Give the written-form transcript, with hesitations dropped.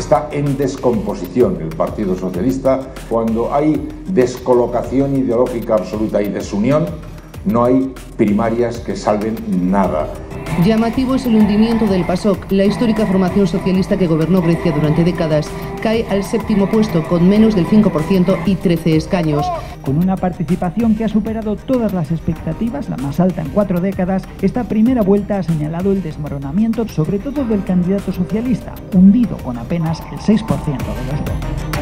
está en descomposición el Partido Socialista. Cuando hay descolocación ideológica absoluta y desunión, no hay primarias que salven nada. Llamativo es el hundimiento del PASOK. La histórica formación socialista que gobernó Grecia durante décadas cae al 7º puesto con menos del 5% y 13 escaños. Con una participación que ha superado todas las expectativas, la más alta en 4 décadas, esta primera vuelta ha señalado el desmoronamiento, sobre todo del candidato socialista, hundido con apenas el 6% de los votos.